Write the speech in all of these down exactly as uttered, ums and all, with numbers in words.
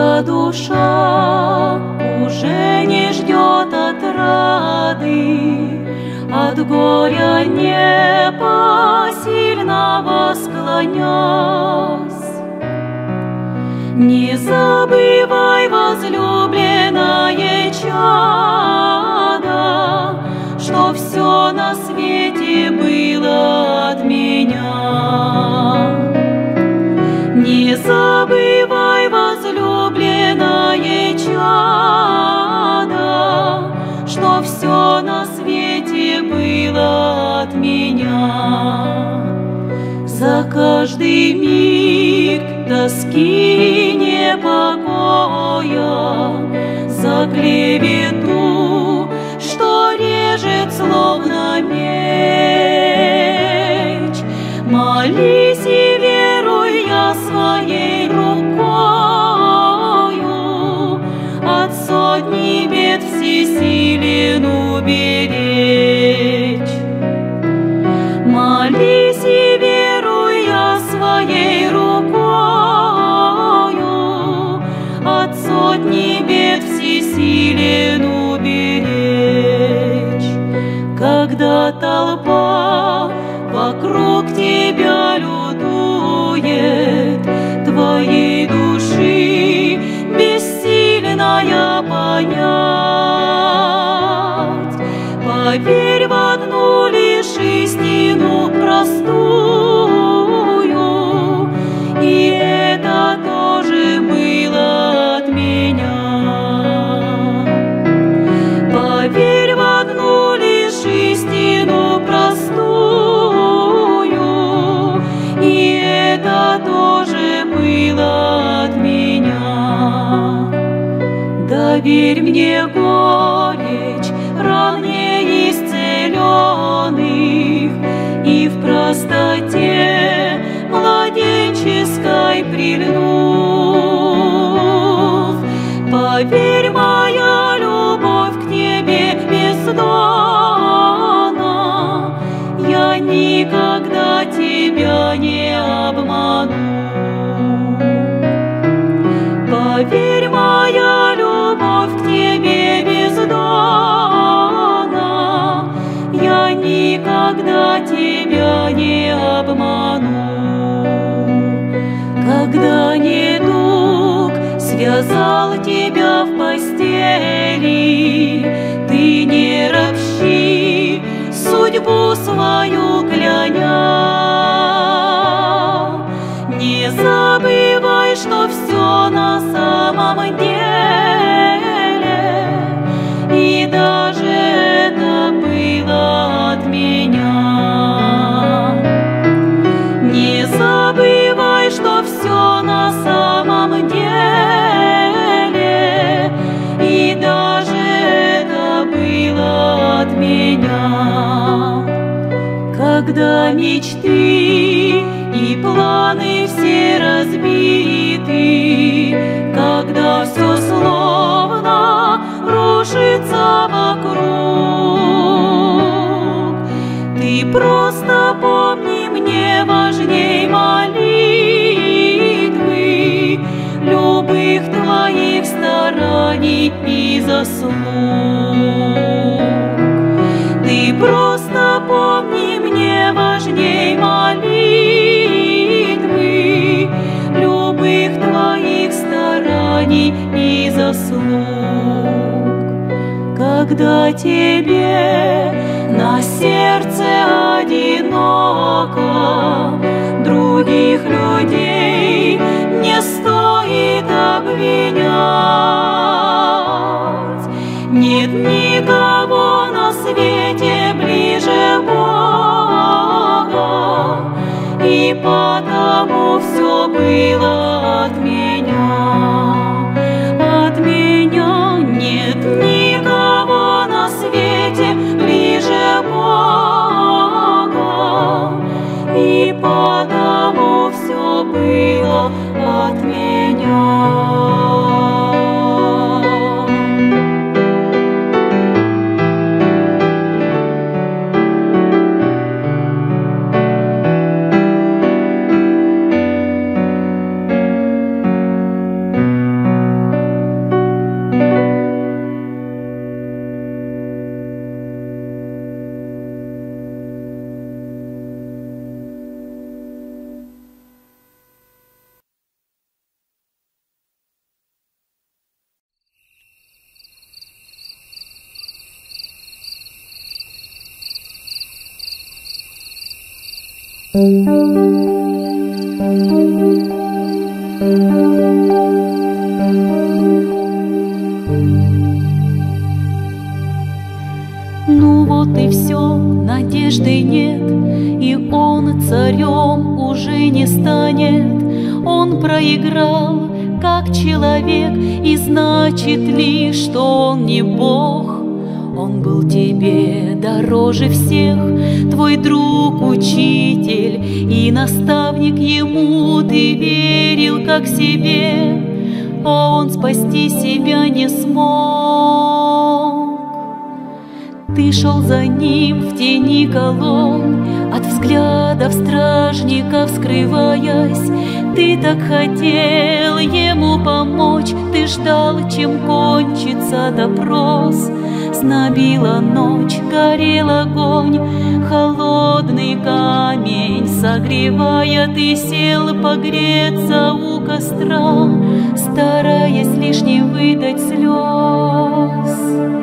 Моя душа уже не ждет отрады, от горя непосильного склонясь. Не забывай, возлюбленное чадо, что все на свете было от меня. Не забывай, возлюбленное чадо, что все на свете было от меня. За каждый миг тоски непокоя, за клевету, что режет словно меч, молись и веруй я своей рукою, от сотни бед всесилен уберечь. Молись и веруй я своей рукою, от сотни бед всесилен уберечь. Когда толпа вокруг тебя лютует, твоей души бессильная понять, поверь в одну лишь истину простую, и это тоже было от меня. Поверь в одну лишь истину простую, и это тоже было от меня. Доверь мне горечь ран неисцеленных, и в простоте младенческой прильнув, поверь, моя любовь к тебе бездонна, я никогда тебя не обману. Поверь, моя любовь к тебе бездонна, я никогда тебя не обману. Когда недуг связал тебя в постели, ты не ропщи, судьбу свою кляня. Не забывай, что все на самом деле, и даже это было от меня. Не забывай, что все на самом деле, и даже это было от меня. Когда мечты и планы все разбиты, когда все словно рушится вокруг, ты просто помни, мне важней молитвы, любых твоих стараний и заслуг. Ты просто помни, мне важней молитвы, любых твоих стараний и заслуг. Когда тебе на сердце одиноко, других людей не стоит обвинять. Нет никого на свете ближе Бога, и потому все было от меня. От меня нет никого на свете ближе Бога, и потому все было от меня. Ну вот и все, надежды нет, и он царем уже не станет. Он проиграл, как человек, и значит ли, что он не Бог? Он был тебе дороже всех, твой друг, учитель и наставник, ему ты верил как себе, а он спасти себя не смог. Ты шел за ним в тени колонн, от взглядов стражников скрываясь. Ты так хотел ему помочь, ты ждал, чем кончится допрос. Знобила ночь, горел огонь, холодный камень согревая, ты сел погреться у костра, стараясь лишь не выдать слез.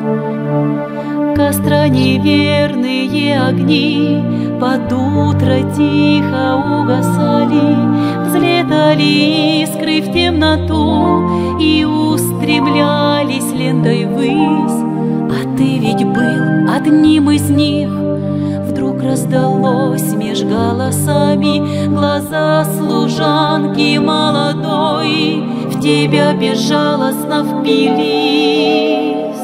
Костра неверные огни под утро тихо угасали, взлетали искры в темноту и устремлялись лентой ввысь. А ты ведь был одним из них. Вдруг раздалось меж голосами, глаза служанки молодой в тебя безжалостно впились.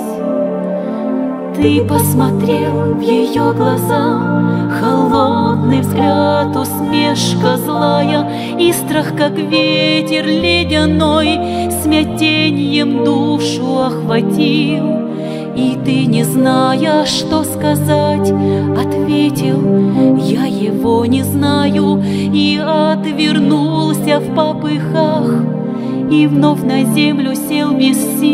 Ты посмотрел в ее глаза, холодный взгляд, усмешка злая, и страх, как ветер ледяной, смятеньем душу охватил. И ты, не зная, что сказать, ответил: я его не знаю, и отвернулся в попыхах, и вновь на землю сел без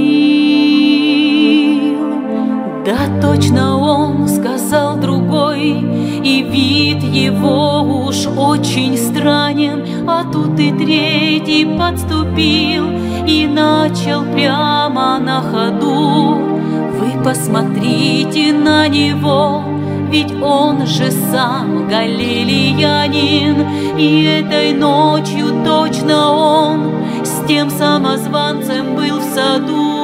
сил. Да точно он, сказал другой, и вид его уж очень странен, а тут и третий подступил и начал прямо на ходу: вы посмотрите на него, ведь он же сам галилеянин, и этой ночью точно он с тем самозванцем был в саду.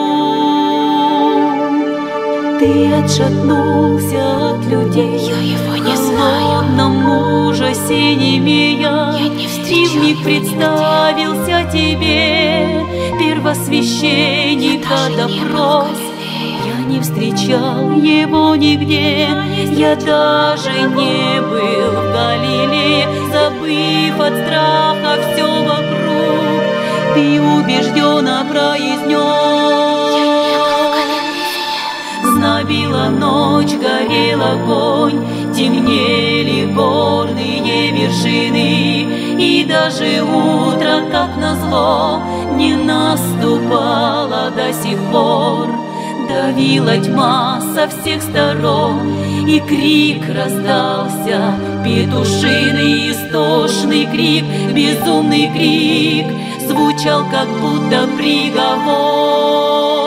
Ты отшатнулся от людей, я его не знаю, в холодном ужасе немея, я не встречал, и вмиг представился тебе первосвященника допрос. Я не встречал его нигде, я даже не был в Галилее, забыв от страха все вокруг, ты убежденно произнес. Знобила ночь, горел огонь, темнели горные вершины, и даже утро, как назло, не наступало до сих пор. Давила тьма со всех сторон, и крик раздался, петушиный истошный крик, безумный крик, звучал, как будто приговор.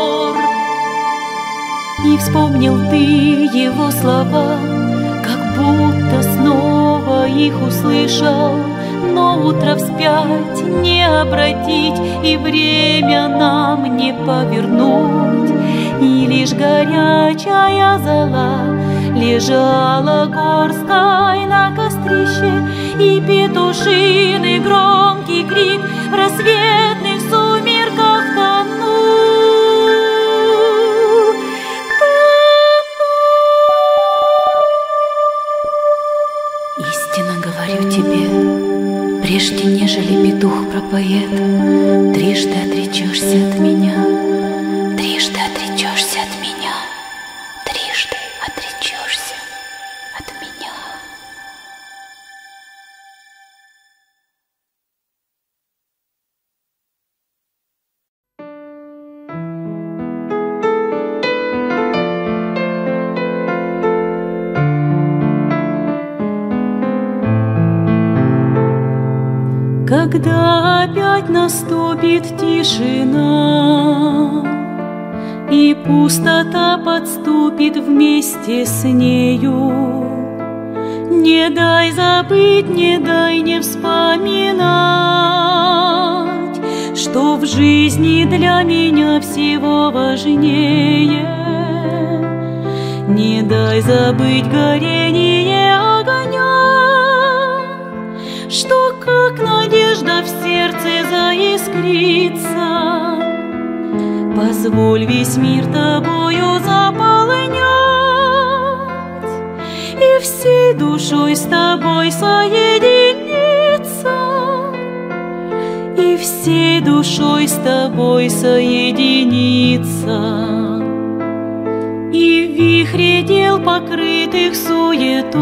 И вспомнил ты его слова, как будто снова их услышал. Но утро вспять не обратить, и время нам не повернуть. И лишь горячая зола лежала горсткой на кострище, и петушиный громкий крик в рассветных сумерках тонул. Истинно говорю тебе, прежде нежели петух пропоет, трижды отречешься от меня, трижды отречешься от меня, трижды отречешься от меня. Когда опять наступит тишина, и пустота подступит вместе с нею, Не дай забыть, не дай не вспоминать, что в жизни для меня всего важнее. Не дай забыть горение огня, что как надежда в сердце заискрится. Позволь весь мир тобою заполнять и всей душой с тобой соединиться, и всей душой с тобой соединиться. И в вихре дел, покрытых суетой,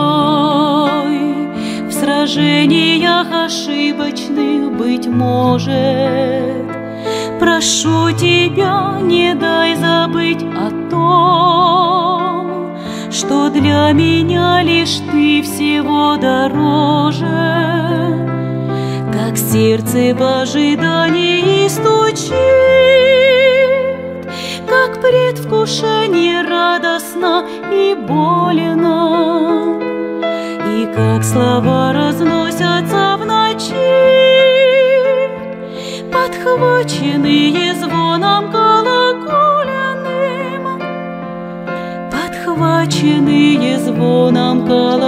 в сражениях ошибочных, быть может, прошу тебя, не дай забыть о том, что для меня лишь ты всего дороже. Как сердце в ожидании стучит, как предвкушение радостно и больно, и как слова разносятся в ночи, подхваченные звоном колокольным, подхваченные звоном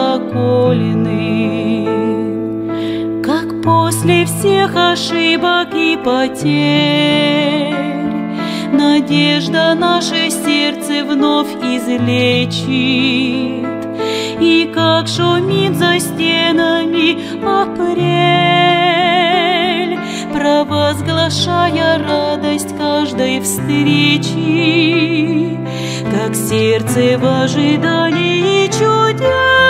колокольным. Как после всех ошибок и потерь надежда наше сердце вновь излечит, и как шумит за стенами апрель, провозглашая радость каждой встречи, как сердце в ожидании чудес,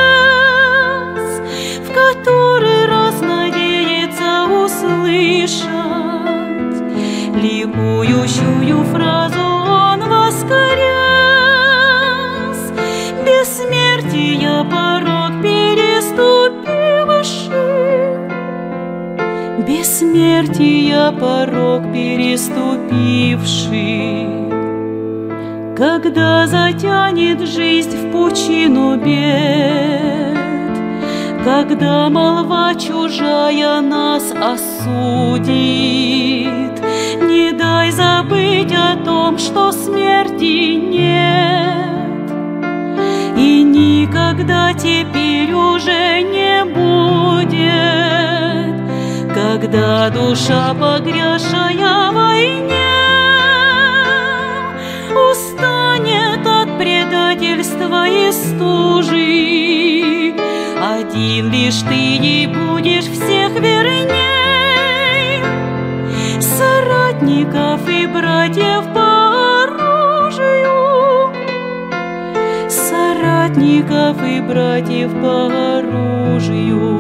в который раз надеется услышать ликующую фразу он воскрес, бессмертия порог переступивший, бессмертия порог переступивший. Когда затянет жизнь в пучину бед, когда молва чужая нас осудит, не дай забыть о том, что смерти нет, и никогда теперь уже не будет, когда душа, погрязшая в войне, устанет от предательства и стужи. Один лишь ты ей будешь всех верней, соратников и братьев по оружию, соратников и братьев по оружию.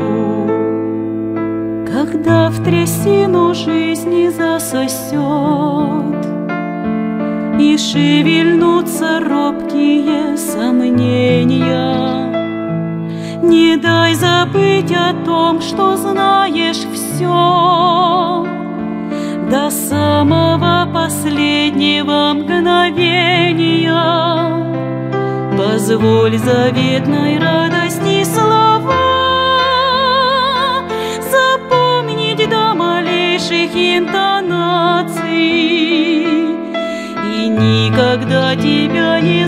Когда в трясину жизни засосет и шевельнутся робкие сомнения, не дай забыть о том, что знаешь все до самого последнего мгновения. Позволь заветной радости слова запомнить до малейших интонаций и никогда тебя не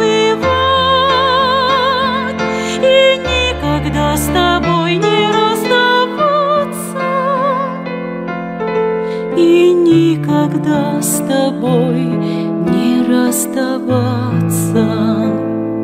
забывать, и никогда с тобой не расставаться, и никогда с тобой не расставаться.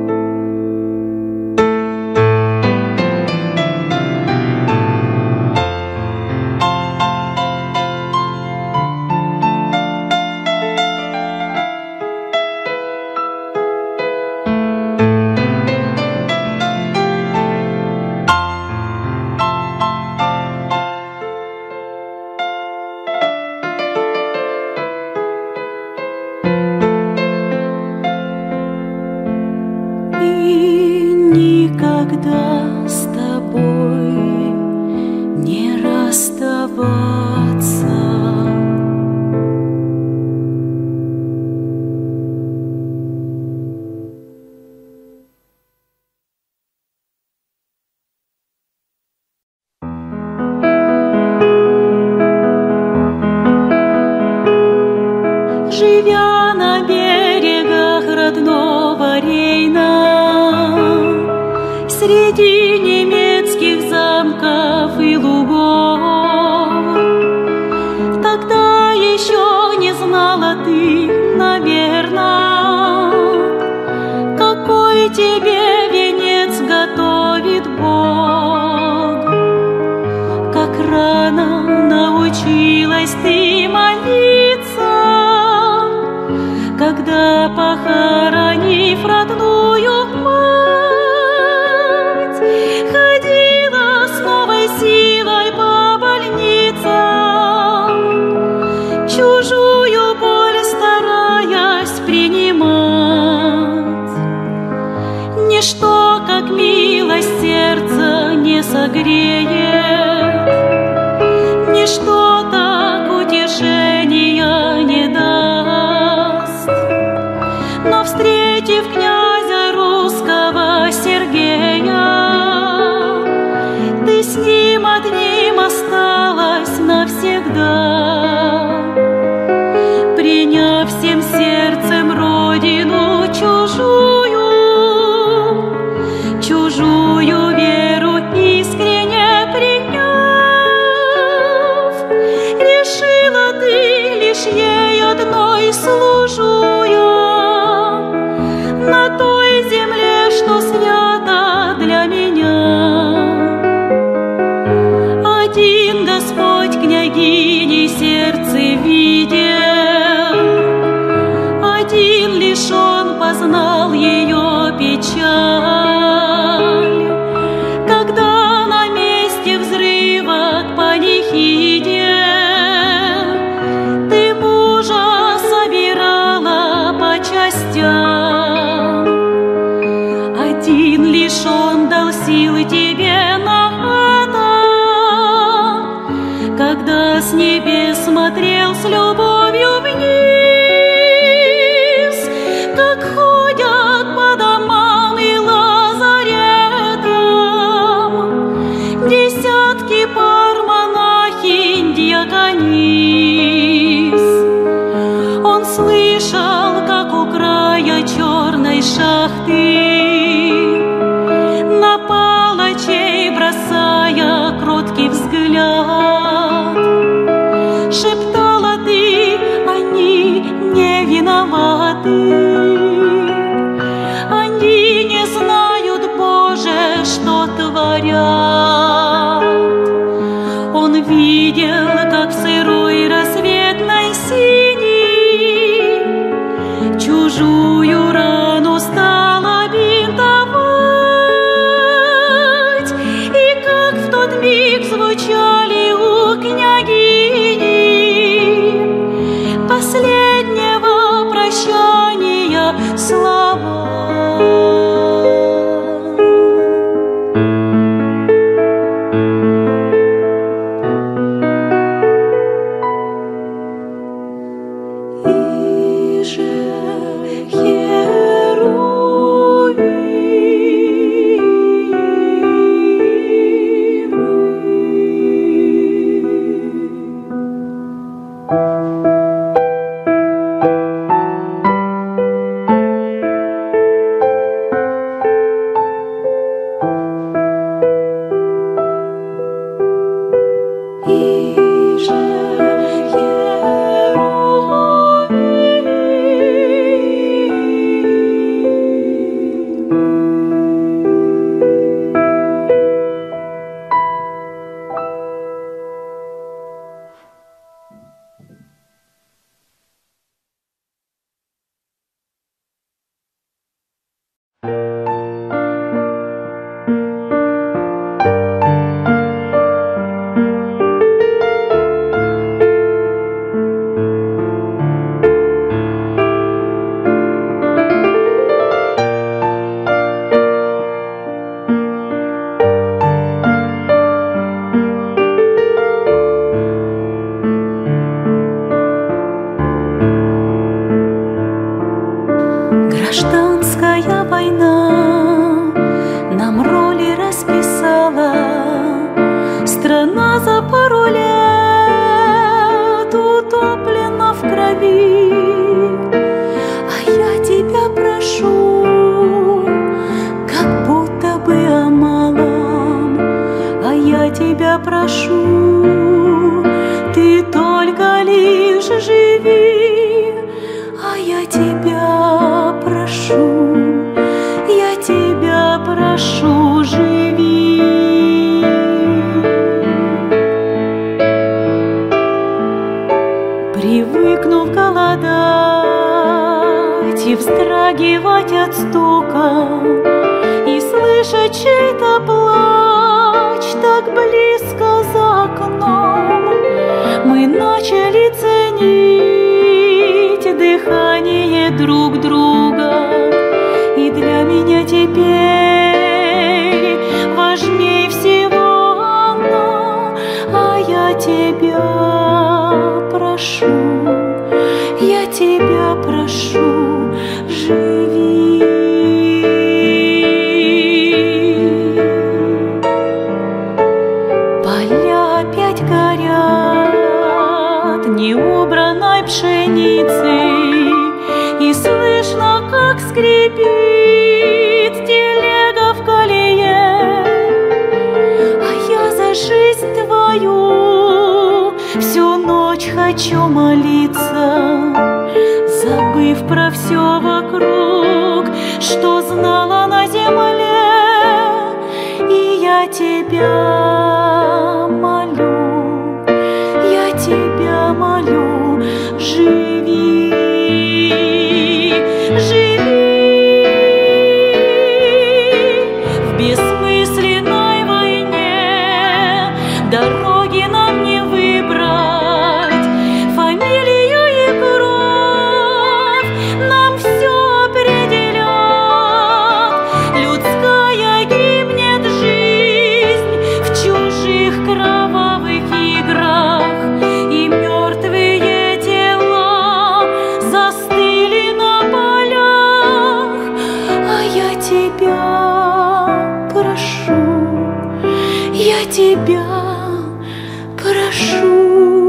Никогда с тобой не расставаться. живя на берегах родного Рейна, среди немецких замков и лугов. Тогда еще не знала ты, наверно, какой тебе венец готовит Бог. Как рано научилась ты молиться, когда, похоронив родную мать, ходила с новой силой по больницам, чужую боль стараясь принимать. Ничто, как милость, сердца не согреет, ничто так утешения не даст. Но, встретив князя русского Сергея, ты с ним одним осталась навсегда. Приняв всем сердцем родину чужую, чужую веру искренне приняв, решила ты лишь ей одной служуя на той земле, что свята для меня. Один Господь княгини сердце видел, один лишь Он познал ее печаль, когда на месте взрыва к панихиде ты мужа собирала по частям. Один лишь Он дал силы тебе на это, когда с небес смотрел с любовью вниз, как ходят по домам и лазаретам десятки пар монахинь дьяконис. Он слышал, как у края черной шахты на палачей бросая кроткий взгляд, шептала ты: они не виноваты, они не знают, Боже, что творят. Он видел, как в сырой рассветной синей чужую рану стала бинтовать, и как в тот миг звучали у княгини последнего прощания слова. И же Гражданская война нам роли расписала. Страна за пару лет утоплена в крови. прошу, ты только лишь живи, а я тебя прошу, я тебя прошу, живи. Привыкнув голодать и вздрагивать от стука, и слышать чей-то плач так близко за окном, мы начали ценить дыхание друг друга. И для меня теперь важней всего оно, а я тебя прошу, я тебя прошу, живи. Поля опять горят неубранной пшеницей, и слышно, как скрипит телега в колее. А я за жизнь твою всю ночь хочу молиться, забыв про все вокруг, что знала на земле. И я тебя молю, я тебя молю, живи, живи. В бессмысленной войне дороги нам не выбрать, фамилию и кровь нам все определят. Людская гибнет жизнь в чужих кровавых играх, и мертвые тела застыли на полях. А я тебя прошу, я тебя прошу.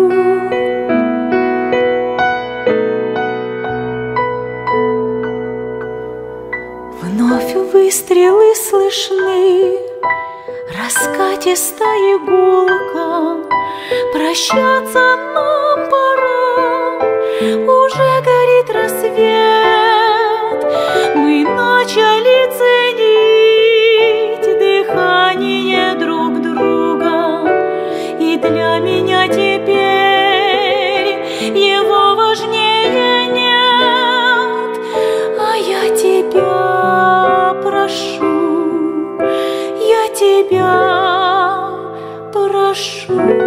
Вновь выстрелы слышны, раскатистая гулка. Прощаться нам пора, уже горит рассвет. Мы начали ценить дыхание друг друга, и для меня теперь его важнее нет. А я тебя прошу, я тебя прошу.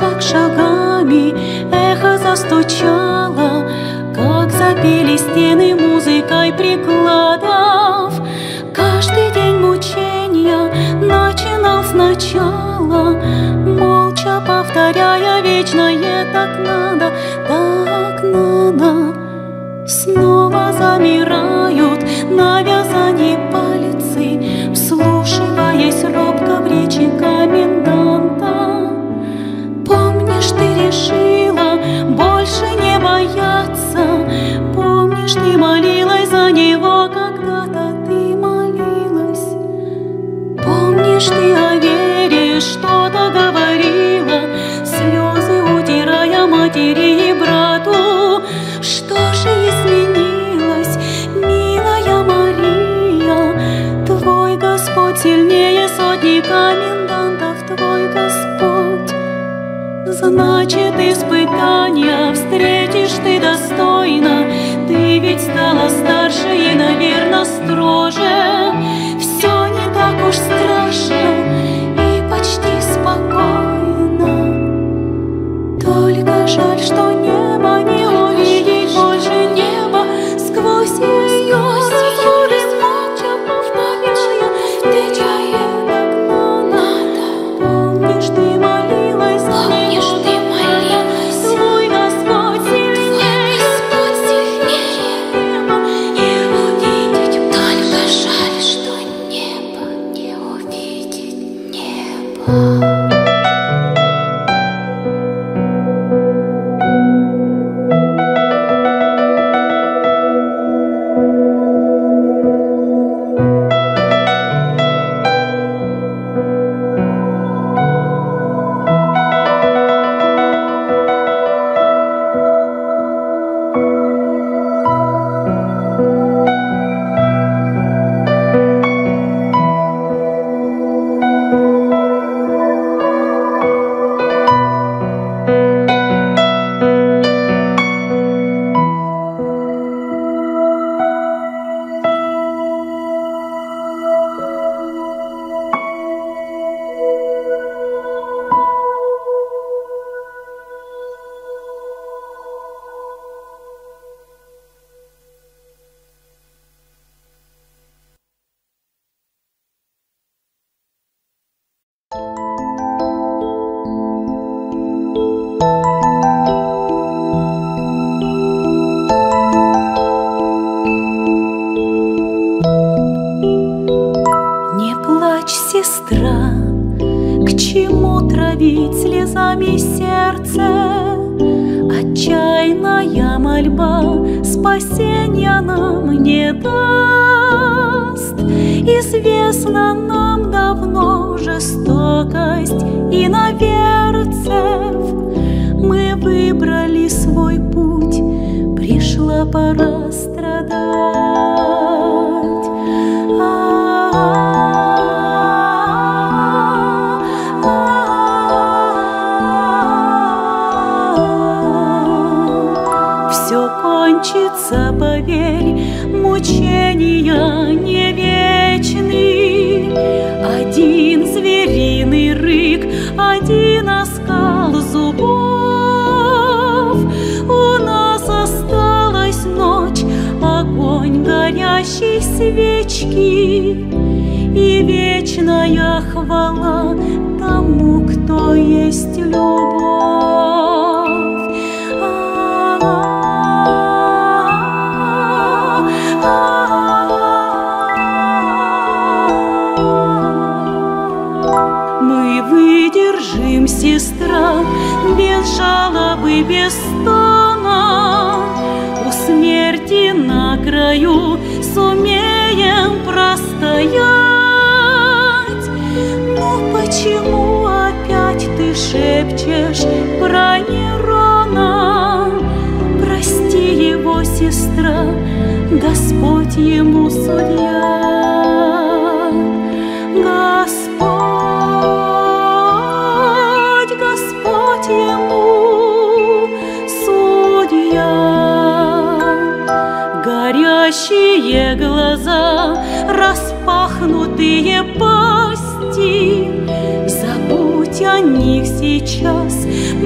шаг шагами, эхо застучало, как запели стены музыкой прикладов. Каждый день мучения начинал сначала, молча повторяя вечное: так надо, так надо. Снова замирают на вязании пальцы, вслушиваясь робко в речи коменданта. Помнишь, ты решила больше не бояться, помнишь, ты молилась за него, когда-то ты молилась. Помнишь, ты о вере что-то говорила, слезы утирая матери и брату. Что же изменилось, милая Мария? Твой Господь сильнее сотни комендантов, твой Господь. Значит, испытания встретишь ты достойно, ты ведь стала старше и, наверно, строже. Все не так уж страшно и почти спокойно. Только жаль, что небо не увидеть больше неба сквозь ее разоры, молча повторяя: ты чая так надо. Помнишь, ты молилась за него, ты молилась, твой Господь сильнее, Господь сильнее неба не увидеть. Только жаль, что небо не увидеть небо. Сестра, к чему травить слезами сердце? Отчаянная мольба спасения нам не даст. Известна нам давно жестокость иноверцев. Мы выбрали свой путь, пришла пора страдать. Все кончится, поверь, мучения не вечны. Один звериный рык, один оскал зубов. У нас осталась ночь, огонь горящей свечки и вечная хвала тому, кто есть любовь. Мы выдержим, сестра, без жалобы, без стона. У смерти на краю сумеем простоять. Но почему опять ты шепчешь про Нерона? Прости его, сестра, Господь ему судья. Господь, Господь ему судья. Горящие глаза, распахнутые пасти, забудь о них сейчас,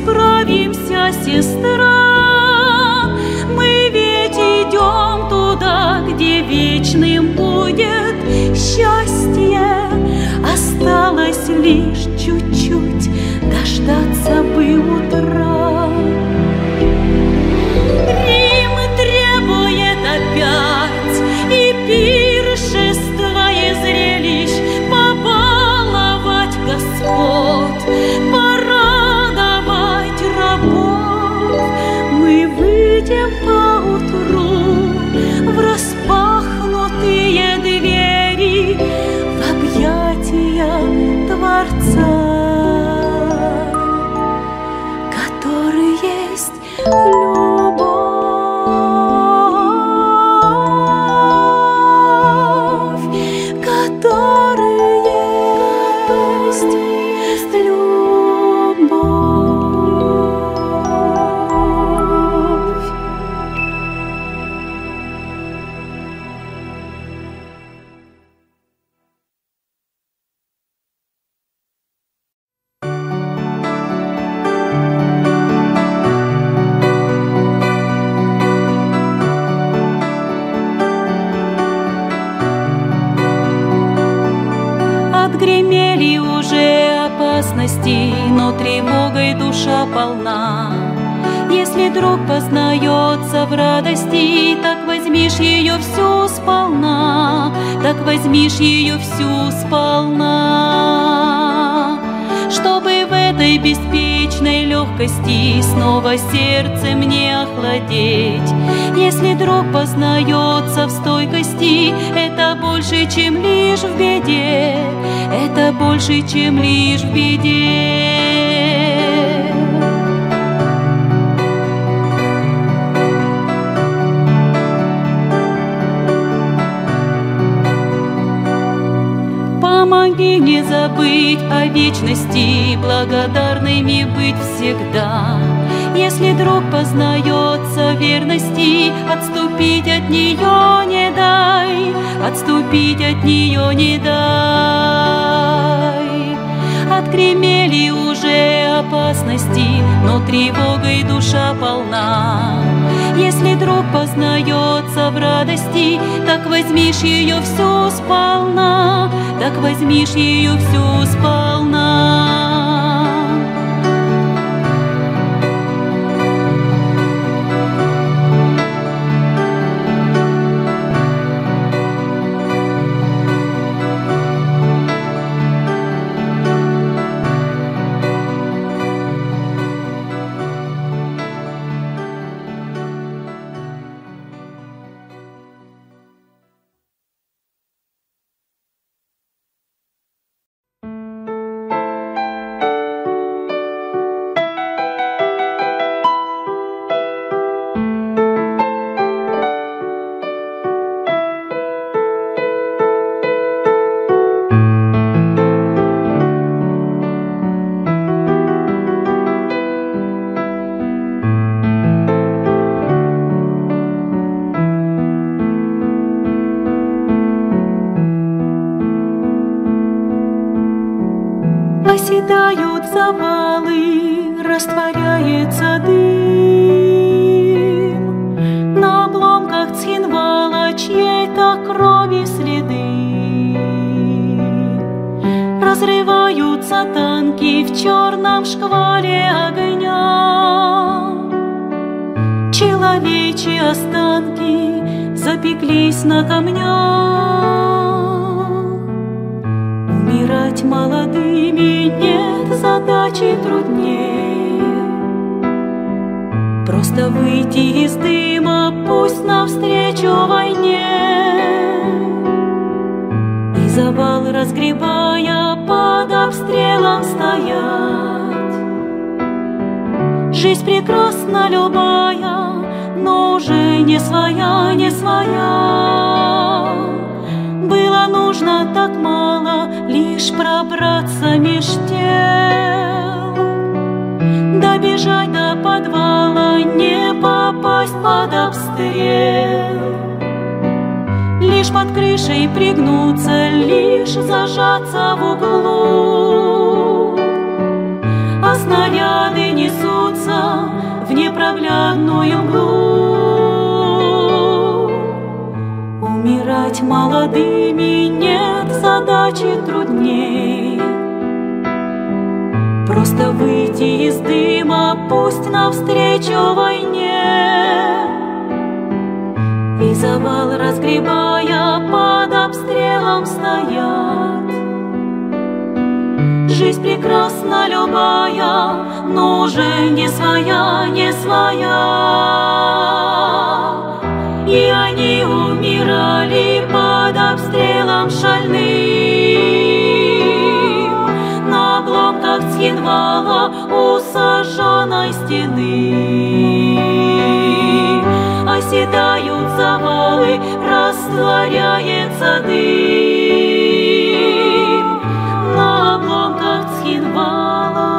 справимся, сестра. Мы ведь идем туда, где вечным будет счастье. Осталось лишь чуть-чуть, дождаться бы утра. Рим требует опять и пиршества, и зрелищ, побаловать господ, порадовать рабов. Мы выйдем поутру в распахнутые двери, в объятия Творца, который есть любовь, который есть любовь. Отгремели уже опасности, но тревогой душа полна. Если друг познается в радости, так возьмишь ее всю сполна, так возьмишь ее всю сполна. Чтобы в этой беспечной легкости снова сердцем не охладеть. Если друг познается в стойкости, это больше, чем лишь в беде, это больше, чем лишь в беде. Помоги не забыть о вечности, благодарными быть всегда. Если друг познается в верности, отступить от нее не дай, отступить от нее не дай. Отгремели уже опасности, но тревогой душа полна. Если друг познается в радости, так возьмишь ее всю сполна, так возьмишь ее всю сполна. Оседают завалы, растворяется дым, на обломках цхинвала чьей-то крови следы. Разрываются танки в черном шквале огня, человечьи останки запеклись на камнях. Умирать молодыми нет задачи труднее. Просто выйти из дыма, пусть навстречу войне. И завал разгребая, под обстрелом стоять. Жизнь прекрасна любая, но уже не своя, не своя. Было нужно так мало, лишь пробраться меж тел, добежать до подвала, не попасть под обстрел. Лишь под крышей пригнуться, лишь зажаться в углу. а снаряды несутся в непроглядную мглу. Умирать молодыми нет задачи трудней. Просто выйти из дыма, пусть навстречу войне. И завал разгребая, под обстрелом стоят. Жизнь прекрасна любая, но уже не своя, не своя. И они умирали под обстрелом шальным на обломках цхинвала у сожженной стены. Оседают завалы, растворяется дым на обломках цхинвала.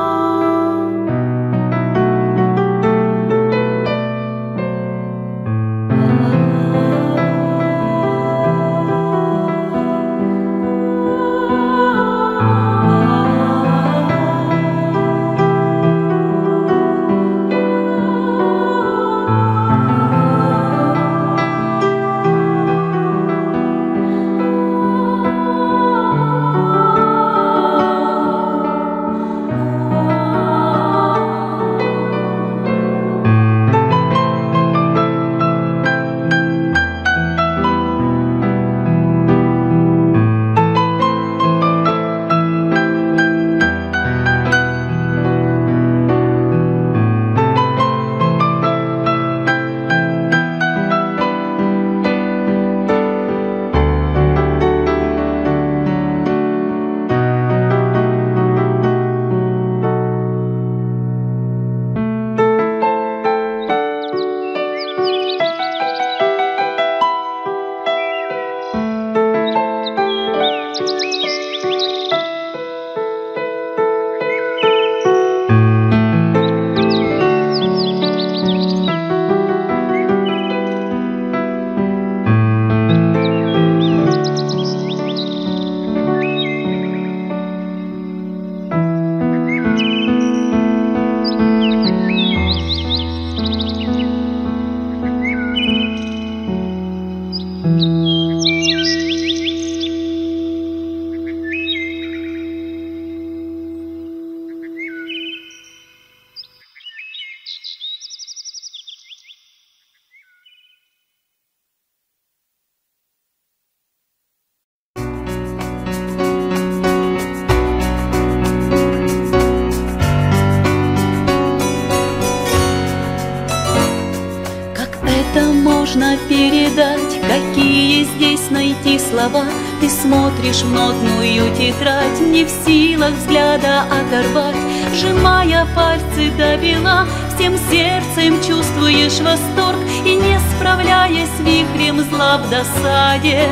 Можно передать, какие здесь найти слова. Ты смотришь в нотную тетрадь, не в силах взгляда оторвать. Сжимая пальцы до бела, всем сердцем чувствуешь восторг. И не справляясь вихрем зла в досаде,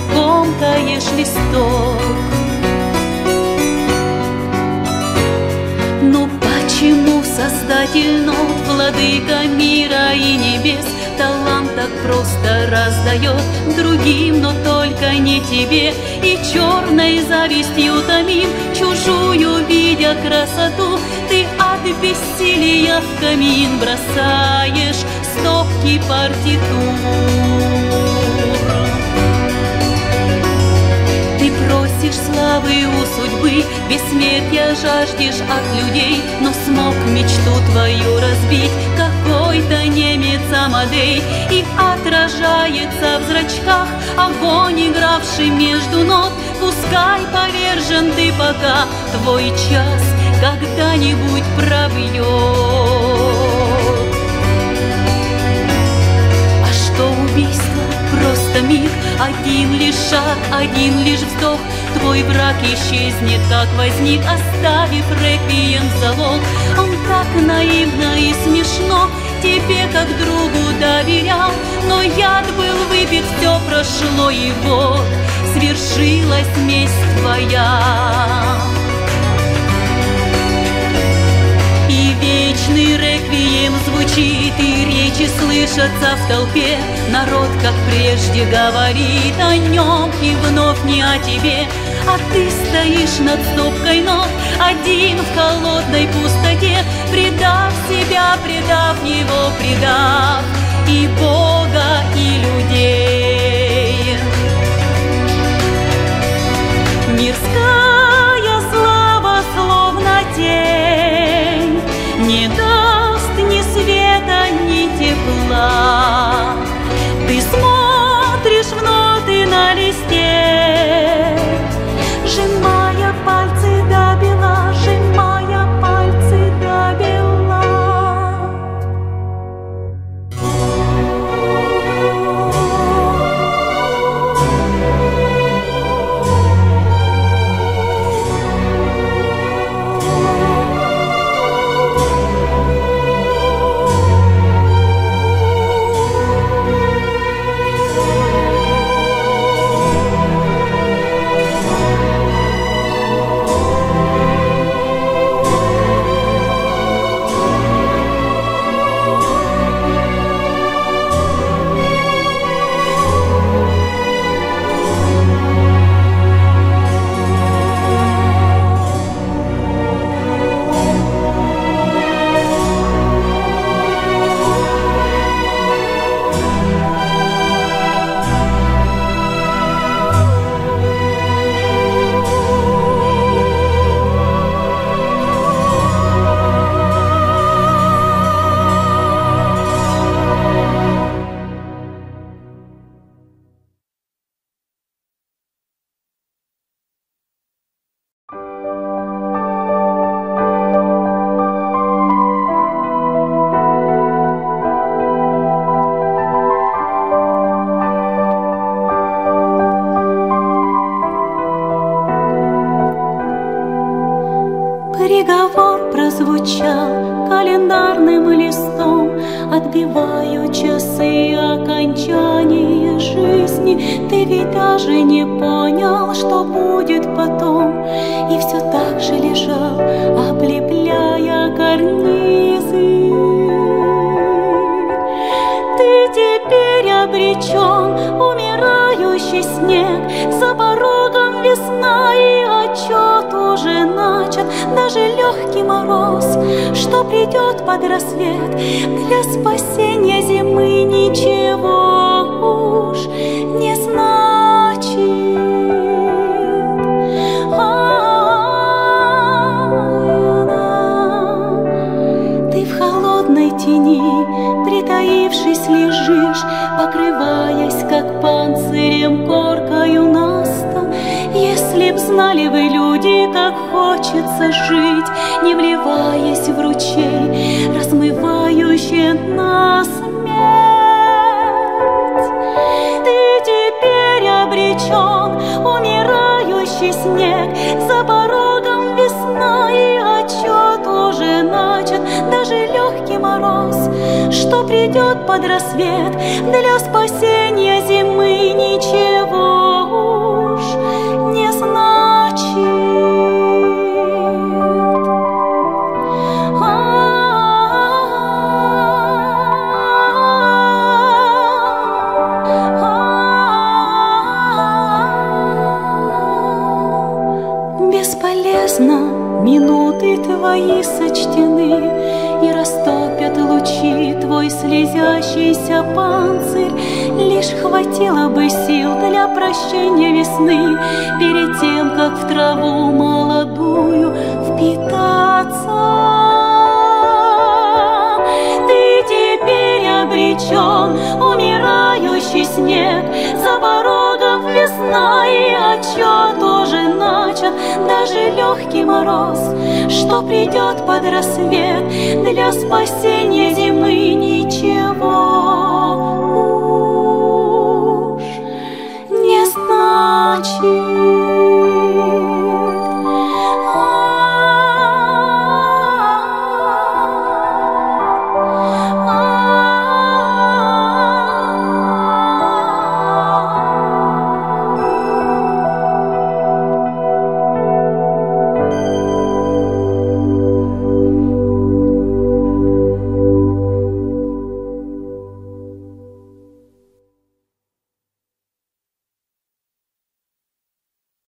комкаешь листок. Ну почему Создатель нот, владыка мира и небес, талант так просто раздает другим, но только не тебе? И черной завистью томим, чужую видя красоту, ты от бессилия в камин бросаешь стопки партитур. Ты просишь славы у судьбы, бессмертия жаждешь от людей, но смог мечту твою разбить какой-то немец Амадей. И отражается в зрачках огонь, игравший между нот. Пускай повержен ты пока, твой час когда-нибудь пробьет. А что убийство? Просто миг, один лишь шаг, один лишь вздох. Твой враг исчезнет, как возник, оставив реквием залог. Он так наивно и смешно тебе, как другу, доверял, но яд был выпит, все прошло, и вот свершилась месть твоя. И вечный реквием звучит, и речь Речи слышатся в толпе, народ, как прежде, говорит о нем, и вновь не о тебе. А ты стоишь над стопкой ног, один в холодной пустоте, предав себя, предав его, предав и Бога, и людей. Мирская слава, словно тень, не даст ни света, ни тепла. Ты смотришь в ноты на листе, сжимая пальцы до бела, сжимая пальцы до бела. Приговор прозвучал календарным листом, отбиваю часы окончания жизни. Ты ведь даже не понял, что будет потом, и все так же лежал, облепляя карнизы. Ты теперь обречен, умирающий снег, за порогом весна, и отчет уже начат. Даже легкий мороз, что придет под рассвет, для спасения зимы ничего уж не значит. Ты в холодной тени, притаившись, лежишь, покрываясь, как панцирем, коркою наста. Если б знали вы, люди, как хочется жить, не вливаясь в ручей, размывающий на смерть. Ты теперь обречен, умирающий снег, за порогом весна, и отчет уже начат. Даже легкий мороз, что придет под рассвет, для спасения зимы ничего уж не значит. Бесполезно, минуты твои сочтены, и растопят лучи твой слезящийся панцирь. Лишь хватило бы сил для прощения весны, перед тем, как в траву молодую впитаться. Ты теперь обречен, умирающий снег, за порогом весна, и отчет уже начат. Даже легкий мороз, что придет под рассвет, для спасения зимы ничего уж не значит.